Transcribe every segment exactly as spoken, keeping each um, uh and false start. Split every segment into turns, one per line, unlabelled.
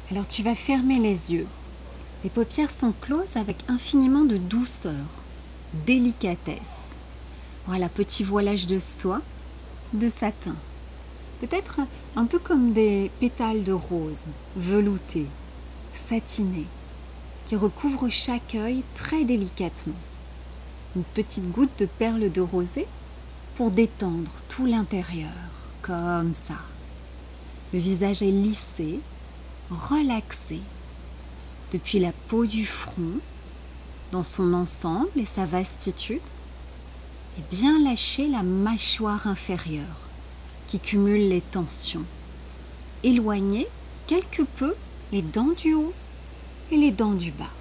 Alors tu vas fermer les yeux. Les paupières sont closes avec infiniment de douceur, délicatesse. Voilà, petit voilage de soie, de satin. Peut-être un peu comme des pétales de rose, veloutés, satinés, qui recouvrent chaque œil très délicatement. Une petite goutte de perles de rosée pour détendre tout l'intérieur, comme ça. Le visage est lissé, relaxé, depuis la peau du front, dans son ensemble et sa vastitude, et bien lâcher la mâchoire inférieure qui cumule les tensions. Éloigner quelque peu les dents du haut et les dents du bas.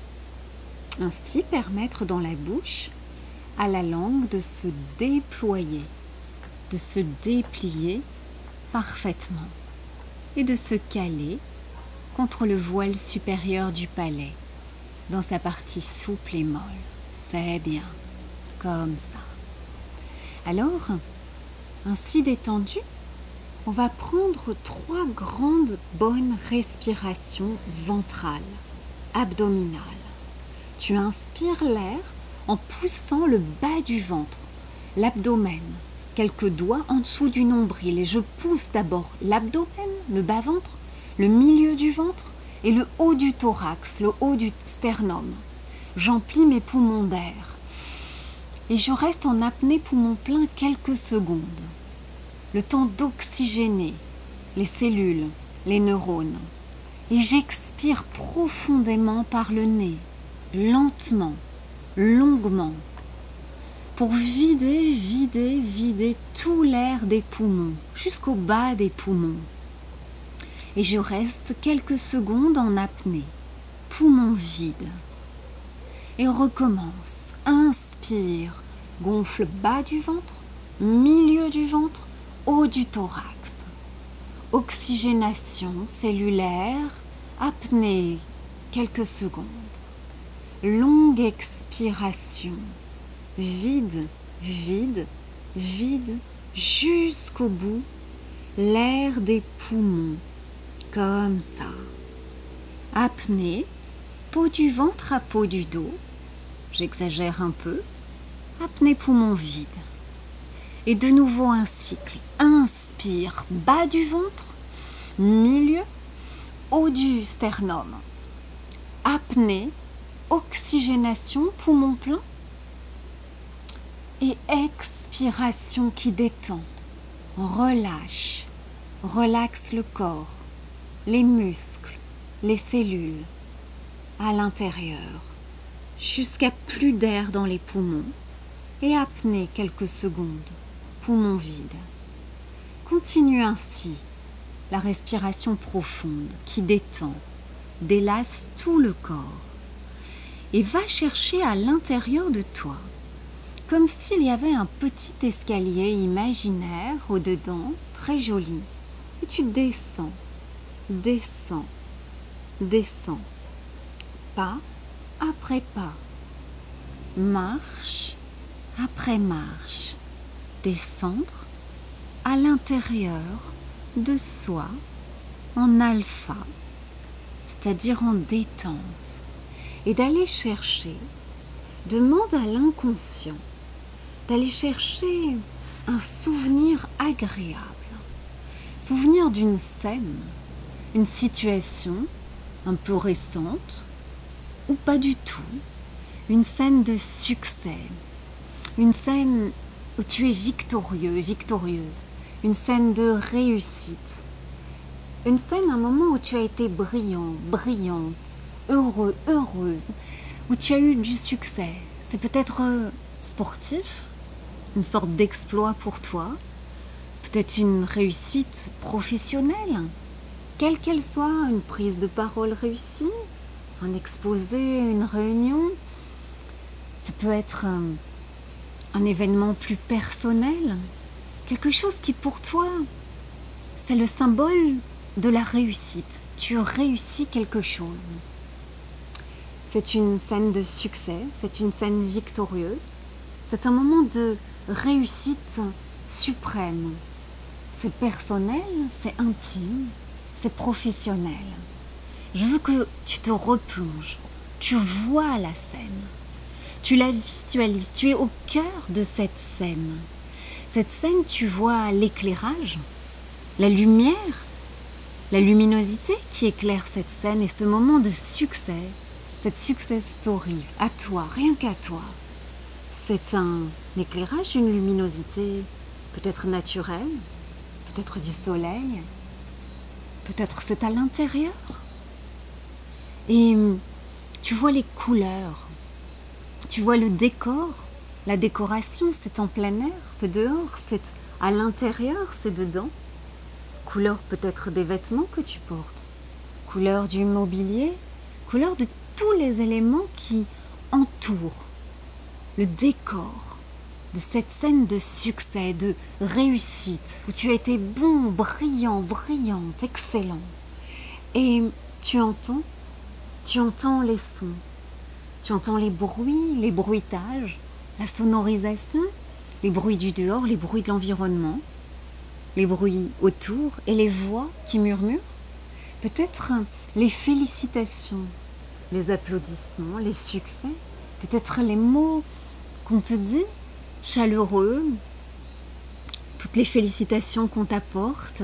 Ainsi permettre dans la bouche à la langue de se déployer, de se déplier parfaitement et de se caler contre le voile supérieur du palais, dans sa partie souple et molle. C'est bien, comme ça. Alors, ainsi détendu, on va prendre trois grandes bonnes respirations ventrales, abdominales. Tu inspires l'air en poussant le bas du ventre, l'abdomen, quelques doigts en dessous du nombril. Et je pousse d'abord l'abdomen, le bas-ventre, le milieu du ventre et le haut du thorax, le haut du sternum. J'emplis mes poumons d'air et je reste en apnée poumon plein quelques secondes. Le temps d'oxygéner les cellules, les neurones. Et j'expire profondément par le nez, lentement, longuement, pour vider, vider, vider tout l'air des poumons, jusqu'au bas des poumons. Et je reste quelques secondes en apnée, poumon vide. Et recommence. Inspire, gonfle bas du ventre, milieu du ventre, haut du thorax. Oxygénation cellulaire, apnée, quelques secondes. Longue expiration, vide, vide, vide, jusqu'au bout, l'air des poumons. Comme ça. Apnée, peau du ventre à peau du dos. J'exagère un peu. Apnée poumon vide. Et de nouveau un cycle. Inspire, bas du ventre, milieu, haut du sternum. Apnée, oxygénation, poumon plein. Et expiration qui détend. Relâche. Relaxe le corps. Les muscles, les cellules, à l'intérieur, jusqu'à plus d'air dans les poumons, et apnée quelques secondes, poumons vides. Continue ainsi la respiration profonde qui détend, délasse tout le corps, et va chercher à l'intérieur de toi, comme s'il y avait un petit escalier imaginaire au-dedans, très joli, et tu descends. Descends, descends, pas après pas, marche après marche, descendre à l'intérieur de soi en alpha, c'est-à-dire en détente, et d'aller chercher, demande à l'inconscient, d'aller chercher un souvenir agréable, souvenir d'une scène, une situation un peu récente ou pas du tout, une scène de succès, une scène où tu es victorieux, victorieuse, une scène de réussite, une scène, un moment où tu as été brillant, brillante, heureux, heureuse, où tu as eu du succès. C'est peut-être sportif, une sorte d'exploit pour toi, peut-être une réussite professionnelle, quelle qu'elle soit, une prise de parole réussie, un exposé, une réunion. Ça peut être un, un événement plus personnel, quelque chose qui pour toi, c'est le symbole de la réussite. Tu réussis quelque chose. C'est une scène de succès, c'est une scène victorieuse, c'est un moment de réussite suprême. C'est personnel, c'est intime, c'est professionnel. Je veux que tu te replonges, tu vois la scène, tu la visualises, tu es au cœur de cette scène. Cette scène, tu vois l'éclairage, la lumière, la luminosité qui éclaire cette scène et ce moment de succès, cette success story, à toi, rien qu'à toi. C'est un éclairage, une luminosité peut-être naturelle, peut-être du soleil, peut-être c'est à l'intérieur. Et tu vois les couleurs, tu vois le décor, la décoration, c'est en plein air, c'est dehors, c'est à l'intérieur, c'est dedans. Couleur peut-être des vêtements que tu portes, couleur du mobilier, couleur de tous les éléments qui entourent le décor de cette scène de succès, de réussite, où tu as été bon, brillant, brillante, excellent. Et tu entends, tu entends les sons, tu entends les bruits, les bruitages, la sonorisation, les bruits du dehors, les bruits de l'environnement, les bruits autour et les voix qui murmurent. Peut-être les félicitations, les applaudissements, les succès, peut-être les mots qu'on te dit, chaleureux, toutes les félicitations qu'on t'apporte,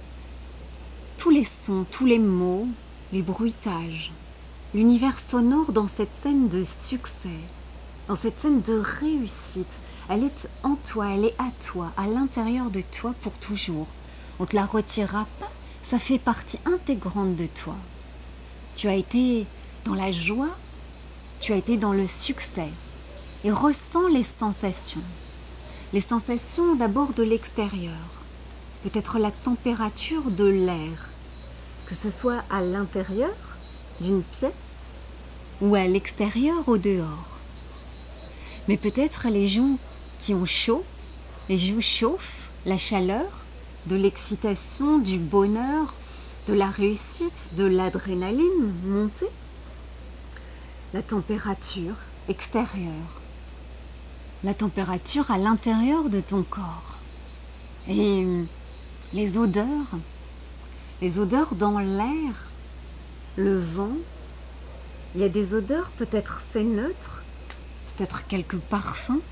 tous les sons, tous les mots, les bruitages, l'univers sonore dans cette scène de succès, dans cette scène de réussite. Elle est en toi, elle est à toi, à l'intérieur de toi pour toujours. On ne te la retirera pas, ça fait partie intégrante de toi. Tu as été dans la joie, tu as été dans le succès. Et ressens les sensations. Les sensations d'abord de l'extérieur. Peut-être la température de l'air. Que ce soit à l'intérieur d'une pièce ou à l'extérieur au dehors. Mais peut-être les joues qui ont chaud, les joues chauffent, la chaleur, de l'excitation, du bonheur, de la réussite, de l'adrénaline montée. La température extérieure. La température à l'intérieur de ton corps. Et les odeurs, les odeurs dans l'air, le vent. Il y a des odeurs, peut-être c'est neutre, peut-être quelques parfums.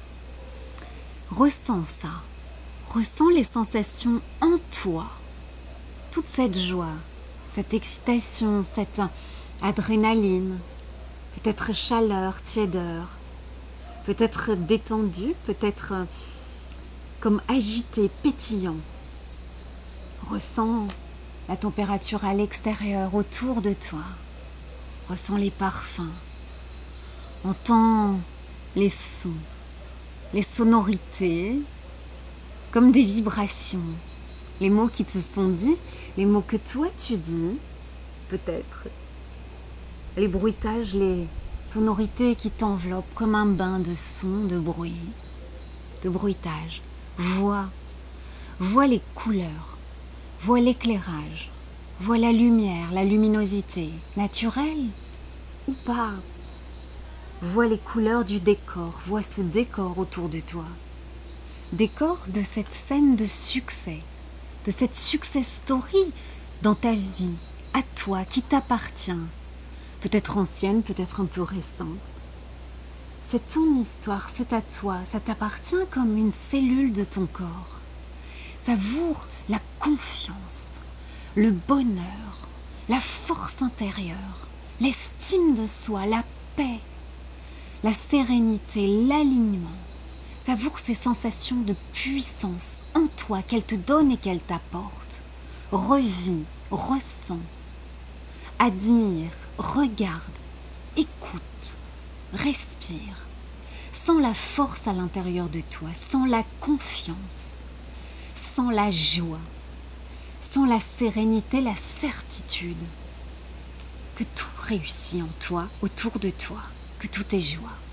Ressens ça, ressens les sensations en toi, toute cette joie, cette excitation, cette adrénaline, peut-être chaleur, tiédeur. Peut-être détendu, peut-être comme agité, pétillant. Ressens la température à l'extérieur, autour de toi. Ressens les parfums. Entends les sons, les sonorités, comme des vibrations. Les mots qui te sont dits, les mots que toi tu dis, peut-être. Les bruitages, les sonorités qui t'enveloppent comme un bain de sons, de bruit, de bruitage. Vois, vois les couleurs, vois l'éclairage, vois la lumière, la luminosité, naturelle ou pas. Vois les couleurs du décor, vois ce décor autour de toi. Décor de cette scène de succès, de cette success story dans ta vie, à toi, qui t'appartient. Peut-être ancienne, peut-être un peu récente. C'est ton histoire, c'est à toi, ça t'appartient comme une cellule de ton corps. Savoure la confiance, le bonheur, la force intérieure, l'estime de soi, la paix, la sérénité, l'alignement. Savoure ces sensations de puissance en toi qu'elle te donne et qu'elle t'apporte. Revis, ressens, admire, regarde, écoute, respire. Sens la force à l'intérieur de toi, sens la confiance, sens la joie, sens la sérénité, la certitude que tout réussit en toi, autour de toi, que tout est joie.